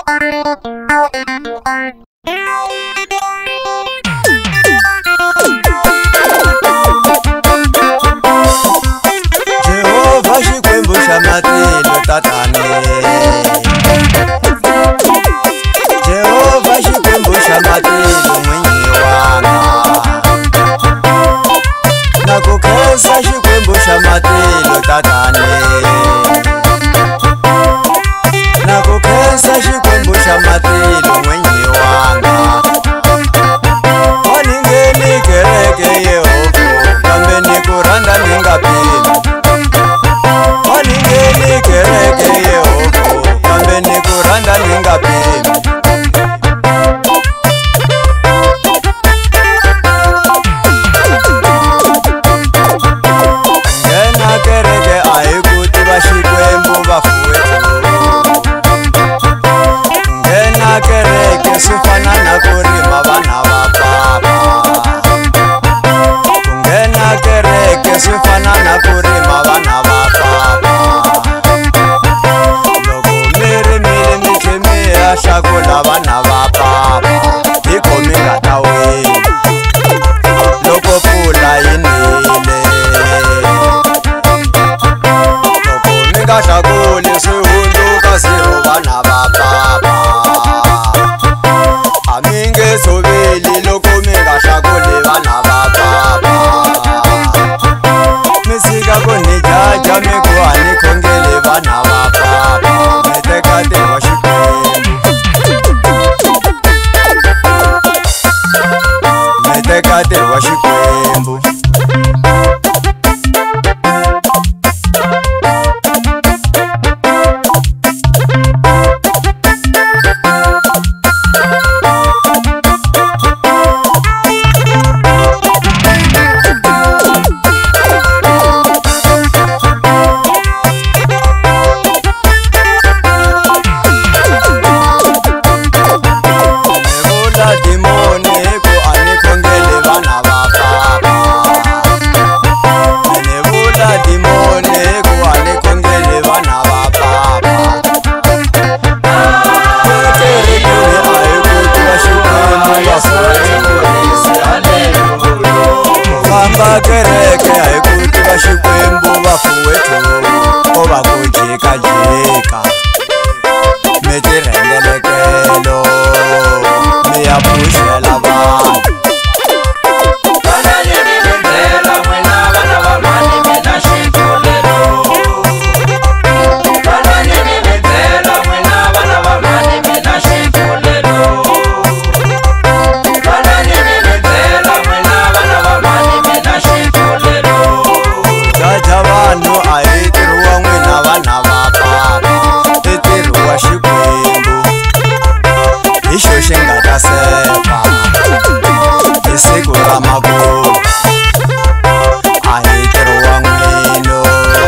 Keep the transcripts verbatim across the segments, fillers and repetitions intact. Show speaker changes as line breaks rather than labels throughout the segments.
Jehovah Xikwembu xa matilo tatane. Jehovah Xikwembu xa matilo n'winyi wanga. Na ku khensa Xikwembu xa matilo tatane. Na ku khensa Xikwembu xa matilo n'winyi wanga. A ni ngheni kereke Yehova kambe ni ku rhandza ni nga pimi. A ni ngheni kereke Yehova kambe ni ku rhandza ni nga pimi. Nghena kereke a hi ku tiva Xikwembu vafuwetu. Nghena kereke swi fana na ku rima vana va papa. Ku nghena kereke swi fana na ku rima vana va papa. Loko mi rimile mi tlhe mi ya hlakula vana va papa, hi ko mi nga ta wina. Loko mpfula yi nile, loko mi nga hlakuli swi hundzuka zero vana va papa. A mi nge tshoveli loko mi nga hlakuli vana va papa. Mi tshika ku ni jaja mi ku a ni khongeli vana va papa. Mi teka ntirho wa Xikwembu, mi teka ntirho wa Xikwembu. Kereke a hi ku tiva Xikwembu vafuwetu, ko va ku jikajika. Mi tirhendelekelo mi ya pfuxela vanhu. Vanani mi bindela n'wina vana va mani mi na xitulelo. Vanani mi bindela n'wina vana va mani mi na xitulelo. Vanani mi bindela n'wina vana va mani mi na xitulelo. Jaja vanhu a hi ntirho wa n'wina vana va papa, i ntirho wa Xikwembu. Hi xo xi nga ta sefa hi siku ra makumu. A hi ntirho wa n'wina.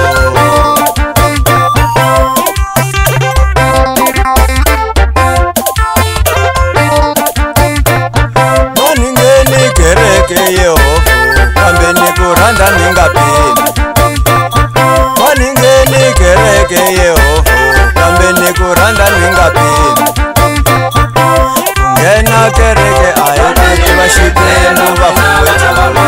A ni ngheni kereke Yehova kambe ni ku rhandza ni nga pimi. A ni ngheni kereke Yehova kambe ni ku rhandza ni nga pimi. Ku nghena kereke a hi ku tiva Xikwembu vafuwetu.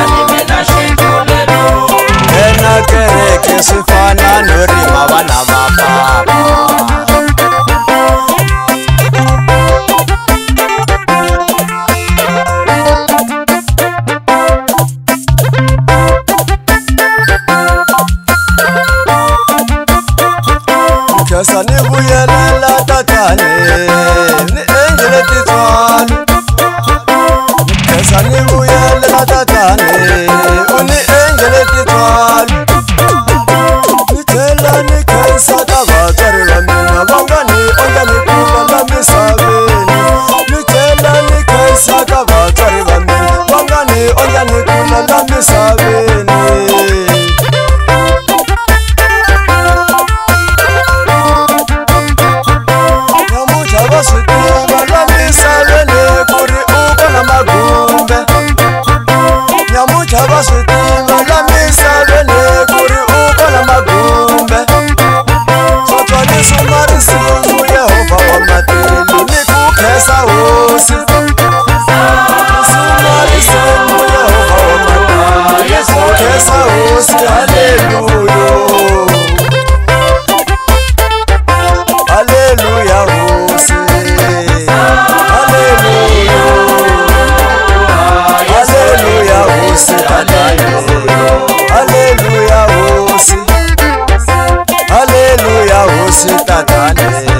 Nghena kereke swi fana no rima vana va papa. Khensa ni vuyelela tatane ni endlele tintswalo. Khensa ni vuyelela tatane u ni endlele tintswalo. Ni tlhela ni khensa ka vatswari va mina va nga ni ondla ni kuma la misaveni. Ni tlhela ni khensa ka vatswari va mina va nga ni ondla ni kuma la misaveni. Va swi tiva la misaveni ku ri u kona magumbe. Swo twalisa marisimu Yehova wa matilo. hosi Sumaliseni Yehova wamata Yesu kesa hosi Haleluya Haleluya hosi Haleluya Haleluya hosi Haleluya hosi Haleluya hosi tatane